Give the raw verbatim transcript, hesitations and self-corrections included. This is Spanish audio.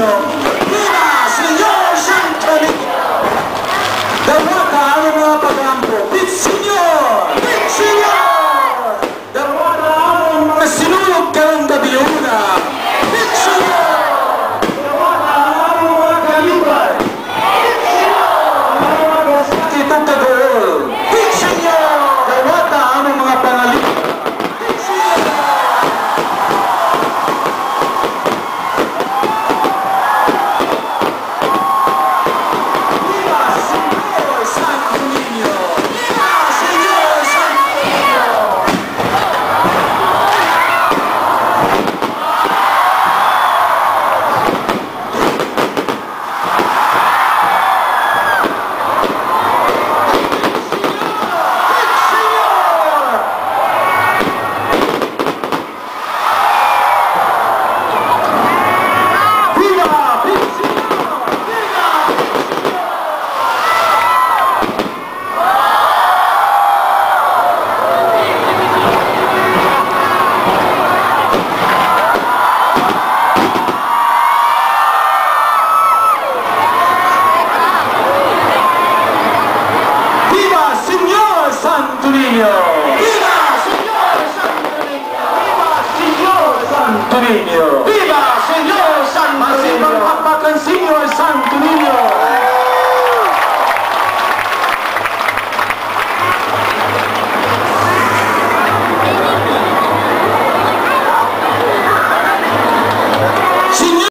Viva Signor Santo Niño! Dawata ang mga pagampo. Bit Signor! Bit Signor! Dawata ang mga sinulog kang gabiuna. Bit Signor! Dawata ang mga kalibay. Bit Signor! Ang mga gasakit at tagool. Bit Signor! Dawata ang mga pangalip. Bit Signor! Santo Niño! Viva Signor Santo Niño! Viva Signor Santo Niño!